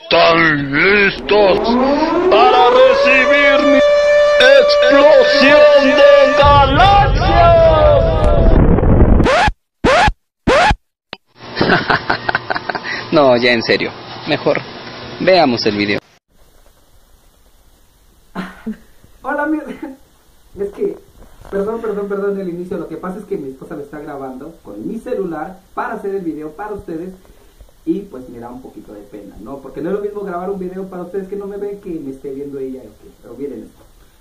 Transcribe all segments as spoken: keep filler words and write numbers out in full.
¿Están listos para recibir mi explosión de galaxias? No, ya en serio. Mejor veamos el video. Hola, mi... Es que, perdón, perdón, perdón el inicio. Lo que pasa es que mi esposa me está grabando con mi celular para hacer el video para ustedes. Y pues me da un poquito de pena, ¿no? Porque no es lo mismo grabar un video para ustedes que no me ven que me esté viendo ella. Okay, pero miren esto.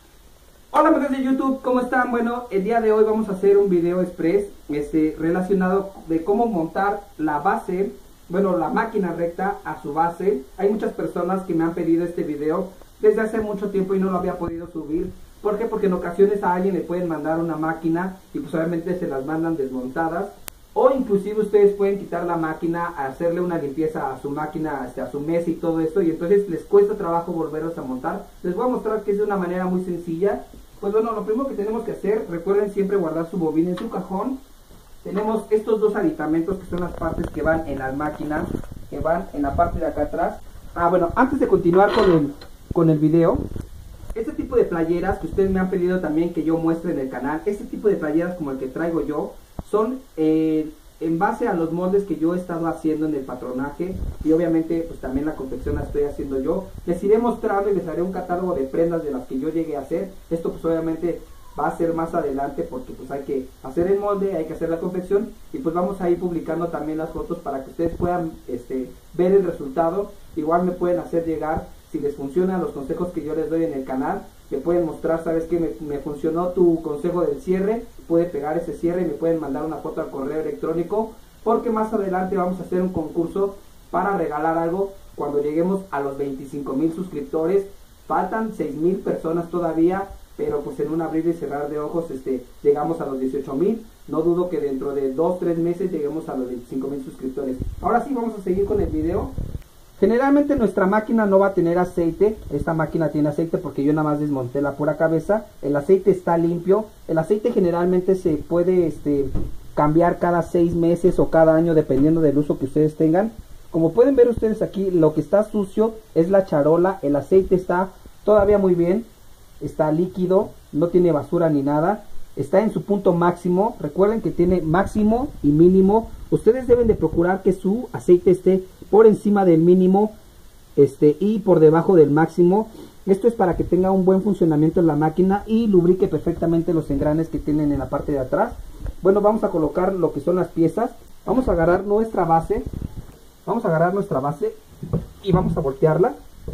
Hola amigos de YouTube, ¿cómo están? Bueno, el día de hoy vamos a hacer un video express este, relacionado de cómo montar la base, bueno, la máquina recta a su base. Hay muchas personas que me han pedido este video desde hace mucho tiempo y no lo había podido subir. ¿Por qué? Porque en ocasiones a alguien le pueden mandar una máquina y pues obviamente se las mandan desmontadas. O inclusive ustedes pueden quitar la máquina, hacerle una limpieza a su máquina, este, a su mesa y todo esto, y entonces les cuesta trabajo volverlos a montar. Les voy a mostrar que es de una manera muy sencilla. Pues bueno, lo primero que tenemos que hacer, recuerden siempre guardar su bobina en su cajón. Tenemos estos dos aditamentos que son las partes que van en la máquina, que van en la parte de acá atrás. Ah, bueno, antes de continuar con el, con el video, este tipo de playeras que ustedes me han pedido también que yo muestre en el canal, este tipo de playeras como el que traigo yo, son eh, en base a los moldes que yo he estado haciendo en el patronaje, y obviamente pues también la confección la estoy haciendo yo. Les iré mostrando y les haré un catálogo de prendas de las que yo llegué a hacer. Esto pues obviamente va a ser más adelante porque pues hay que hacer el molde, hay que hacer la confección, y pues vamos a ir publicando también las fotos para que ustedes puedan este, ver el resultado. Igual me pueden hacer llegar, si les funcionan los consejos que yo les doy en el canal, me pueden mostrar, sabes que me, me funcionó tu consejo del cierre, puede pegar ese cierre y me pueden mandar una foto al correo electrónico, porque más adelante vamos a hacer un concurso para regalar algo cuando lleguemos a los veinticinco mil suscriptores. Faltan seis mil personas todavía, pero pues en un abrir y cerrar de ojos este, llegamos a los dieciocho mil. No dudo que dentro de dos tres meses lleguemos a los veinticinco mil suscriptores. Ahora sí, vamos a seguir con el video. Generalmente nuestra máquina no va a tener aceite. Esta máquina tiene aceite porque yo nada más desmonté la pura cabeza. El aceite está limpio. El aceite generalmente se puede este, cambiar cada seis meses o cada año dependiendo del uso que ustedes tengan. Como pueden ver ustedes aquí, lo que está sucio es la charola. El aceite está todavía muy bien, está líquido, no tiene basura ni nada, está en su punto máximo. Recuerden que tiene máximo y mínimo. Ustedes deben de procurar que su aceite esté por encima del mínimo este y por debajo del máximo. Esto es para que tenga un buen funcionamiento en la máquina y lubrique perfectamente los engranes que tienen en la parte de atrás. Bueno, vamos a colocar lo que son las piezas. Vamos a agarrar nuestra base, vamos a agarrar nuestra base y vamos a voltearla.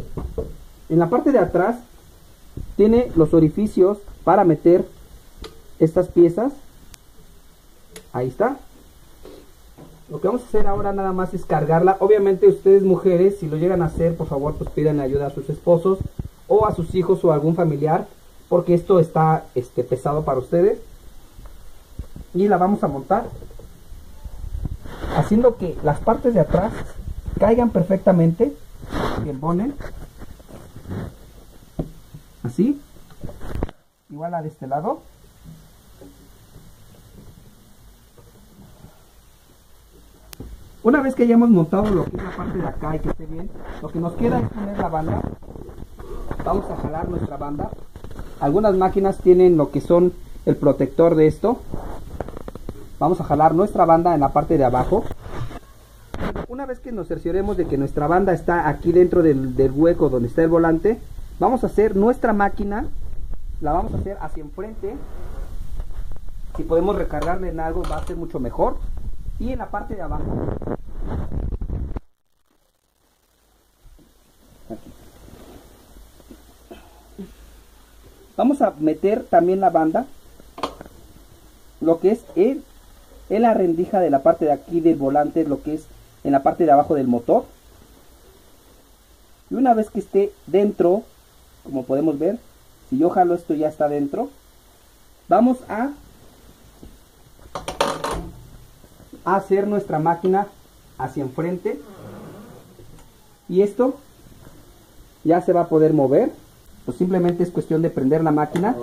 En la parte de atrás tiene los orificios para meter estas piezas. Ahí está. Lo que vamos a hacer ahora nada más es cargarla. Obviamente ustedes mujeres, si lo llegan a hacer, por favor pues pidan ayuda a sus esposos o a sus hijos o a algún familiar, porque esto está este, pesado para ustedes. Y la vamos a montar haciendo que las partes de atrás caigan perfectamente. Bien, ponen así, igual la de este lado. Una vez que hayamos montado lo que es la parte de acá y que esté bien, lo que nos queda es poner la banda. Vamos a jalar nuestra banda. Algunas máquinas tienen lo que son el protector de esto. Vamos a jalar nuestra banda en la parte de abajo. Una vez que nos cercioremos de que nuestra banda está aquí dentro del, del hueco donde está el volante, vamos a hacer nuestra máquina, la vamos a hacer hacia enfrente. Si podemos recargarle en algo va a ser mucho mejor. Y en la parte de abajo aquí vamos a meter también la banda, lo que es el, en la rendija de la parte de aquí del volante, lo que es en la parte de abajo del motor. Y una vez que esté dentro, como podemos ver, si yo jalo esto ya está dentro, vamos a a hacer nuestra máquina hacia enfrente, y esto ya se va a poder mover. Pues simplemente es cuestión de prender la máquina.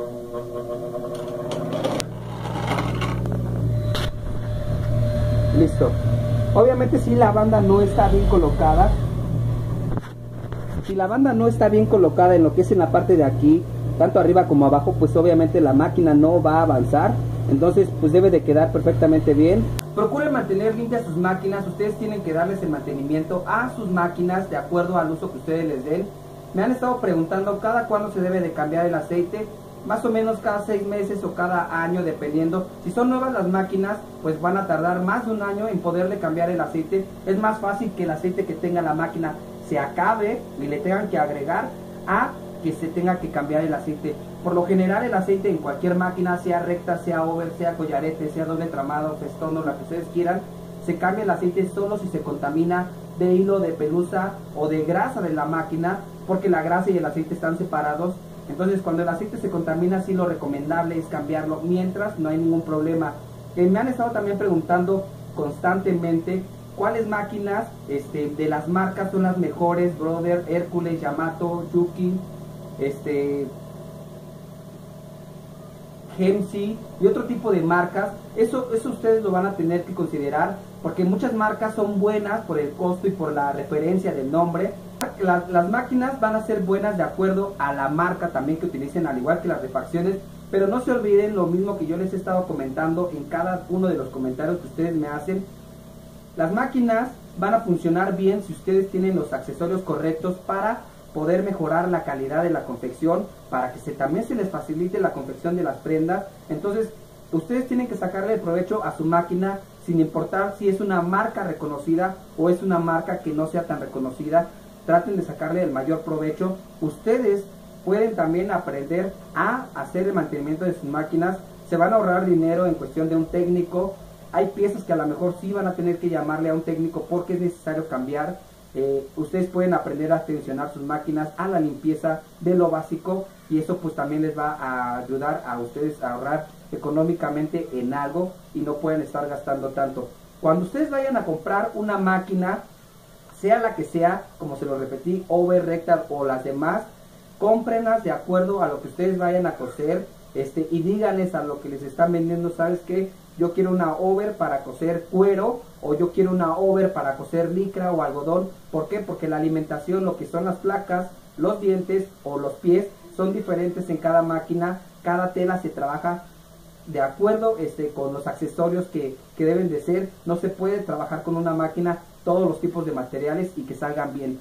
Listo. Obviamente si la banda no está bien colocada, si la banda no está bien colocada en lo que es en la parte de aquí, tanto arriba como abajo, pues obviamente la máquina no va a avanzar. Entonces pues debe de quedar perfectamente bien. Procuren mantener limpias sus máquinas. Ustedes tienen que darles el mantenimiento a sus máquinas de acuerdo al uso que ustedes les den. Me han estado preguntando cada cuándo se debe de cambiar el aceite. Más o menos cada seis meses o cada año, dependiendo. Si son nuevas las máquinas, pues van a tardar más de un año en poderle cambiar el aceite. Es más fácil que el aceite que tenga la máquina se acabe y le tengan que agregar a que se tenga que cambiar el aceite. Por lo general el aceite en cualquier máquina, sea recta, sea over, sea collarete, sea doble tramado, festón o la que ustedes quieran, se cambia el aceite solo si se contamina de hilo, de pelusa o de grasa de la máquina, porque la grasa y el aceite están separados. Entonces cuando el aceite se contamina, sí lo recomendable es cambiarlo, mientras no hay ningún problema. Eh, me han estado también preguntando constantemente cuáles máquinas este, de las marcas son las mejores: Brother, Hércules, Yamato, Yuki, este, Hemsi y otro tipo de marcas. Eso, eso ustedes lo van a tener que considerar, porque muchas marcas son buenas por el costo y por la referencia del nombre. Las, las máquinas van a ser buenas de acuerdo a la marca también que utilicen, al igual que las refacciones. Pero no se olviden lo mismo que yo les he estado comentando en cada uno de los comentarios que ustedes me hacen. Las máquinas van a funcionar bien si ustedes tienen los accesorios correctos para poder mejorar la calidad de la confección, para que se, también se les facilite la confección de las prendas. Entonces ustedes tienen que sacarle el provecho a su máquina, sin importar si es una marca reconocida o es una marca que no sea tan reconocida. Traten de sacarle el mayor provecho. Ustedes pueden también aprender a hacer el mantenimiento de sus máquinas. Se van a ahorrar dinero en cuestión de un técnico. Hay piezas que a lo mejor sí van a tener que llamarle a un técnico porque es necesario cambiar. Eh, ustedes pueden aprender a tensionar sus máquinas, a la limpieza de lo básico, y eso pues también les va a ayudar a ustedes a ahorrar económicamente en algo y no pueden estar gastando tanto. Cuando ustedes vayan a comprar una máquina, sea la que sea, como se lo repetí, over, rectal o las demás, cómprenlas de acuerdo a lo que ustedes vayan a coser, este, y díganles a lo que les están vendiendo: ¿sabes qué? Yo quiero una over para coser cuero, o yo quiero una over para coser licra o algodón. ¿Por qué? Porque la alimentación, lo que son las placas, los dientes o los pies, son diferentes en cada máquina. Cada tela se trabaja de acuerdo este, con los accesorios que, que deben de ser. No se puede trabajar con una máquina todos los tipos de materiales y que salgan bien.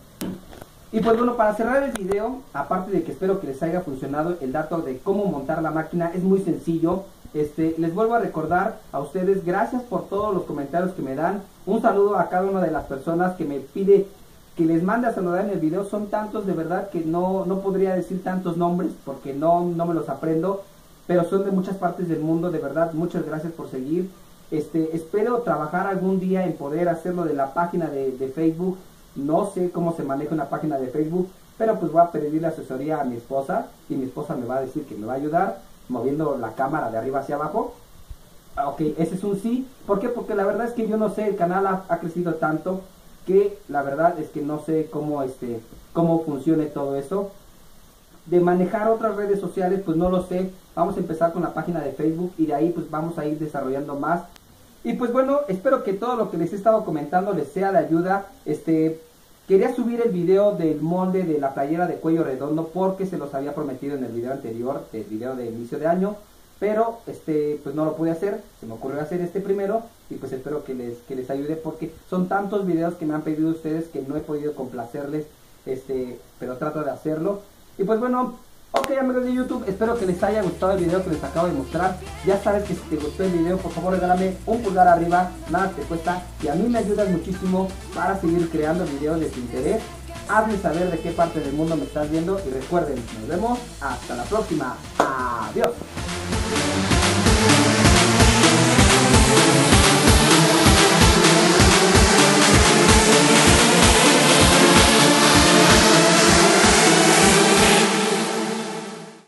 Y pues bueno, para cerrar el video, aparte de que espero que les haya funcionado el dato de cómo montar la máquina, es muy sencillo. Este, les vuelvo a recordar a ustedes, gracias por todos los comentarios que me dan. Un saludo a cada una de las personas que me pide que les mande a saludar en el video. Son tantos de verdad que no, no podría decir tantos nombres porque no, no me los aprendo, pero son de muchas partes del mundo. De verdad, muchas gracias por seguir. Este, espero trabajar algún día en poder hacerlo de la página de, de Facebook. No sé cómo se maneja una página de Facebook, pero pues voy a pedirle asesoría a mi esposa y mi esposa me va a decir que me va a ayudar moviendo la cámara de arriba hacia abajo. Ok, ese es un sí. ¿Por qué? Porque la verdad es que yo no sé, el canal ha, ha crecido tanto que la verdad es que no sé cómo, este, cómo funcione todo eso. De manejar otras redes sociales, pues no lo sé. Vamos a empezar con la página de Facebook y de ahí pues vamos a ir desarrollando más. Y pues bueno, espero que todo lo que les he estado comentando les sea de ayuda. Este, quería subir el video del molde de la playera de cuello redondo porque se los había prometido en el video anterior, el video de inicio de año, pero este, pues no lo pude hacer. Se me ocurrió hacer este primero y pues espero que les, que les ayude, porque son tantos videos que me han pedido ustedes que no he podido complacerles, este, pero trato de hacerlo. Y pues bueno, ok amigos de YouTube, espero que les haya gustado el video que les acabo de mostrar. Ya sabes que si te gustó el video, por favor regálame un pulgar arriba, nada te cuesta y a mí me ayudas muchísimo para seguir creando videos de tu interés. Hazme saber de qué parte del mundo me estás viendo y recuerden, nos vemos hasta la próxima. Adiós.